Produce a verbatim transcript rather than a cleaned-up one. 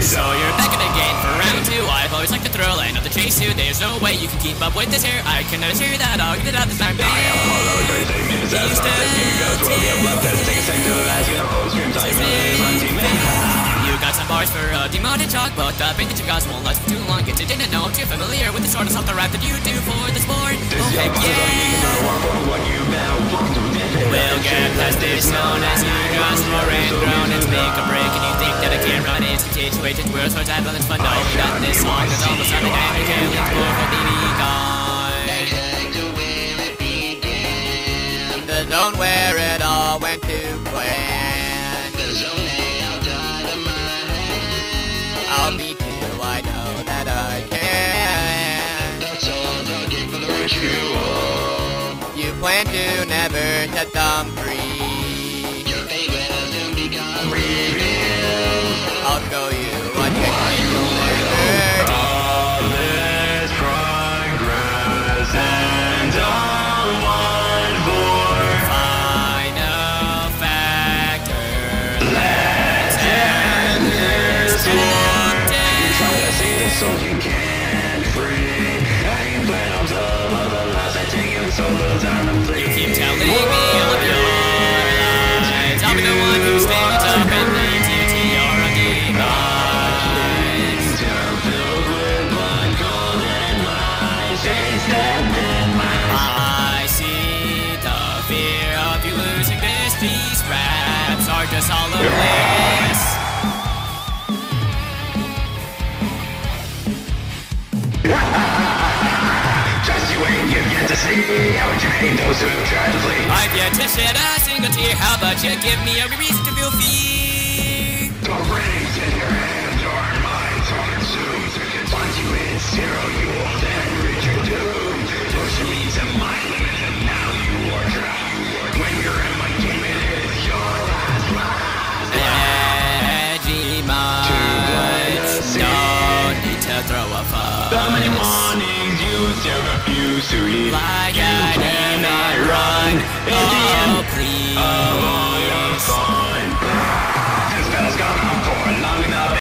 So you're back in the game for round two. I've always liked the thrill and of the chase too. There's no way you can keep up with this here. I can assure you that I'll get it out this time. I am hollow, thirty-six minutes as far as game goes. What we have left has to take a second to as you know. Stream time you got some bars for a demoted chalk, but the bait that you got won't last for too long. Get you didn't know I'm too familiar with the sort of stuff the rap that you do for the sport. Okay, yeah. We'll get past this known as you just more and grown and make a break, and you think that I can't run into situations where it's hard to have it's fun. No, we got this song that's almost something I can't live for the gone. The zone where it all went to plan. The zone outside of my head. I'll beat you, I know that I can. That's all I'm looking for the ritual. You plan to never set them free. Your fate will soon become revealed. I'll show you what you can do. All this progress and all one for final factor. Let's end this today. You try to see the soul you can't free. I ain't playing on some of the lies I take you so little time to play. You keep telling me all of your lies. I'll be the one who stands up and leads you to your demise. I'm filled with blood, cold and lies. Stabbed in my eyes. I see the fear of you losing this. These raps are just all of this. Just you wait, you've yet to see how it changed those who tried to flee. I've yet to shed a single tear. How about you give me every reason to feel fear? The rings in your hands are mine, so consumed. Once you hit zero, you will then reach your doom. Push me to my limit, and now you are trapped. When you're in my game, it is your last blast. Edgy minds don't need to throw a fuss. So many mornings you still refuse to eat. Like I did not run. Oh, please.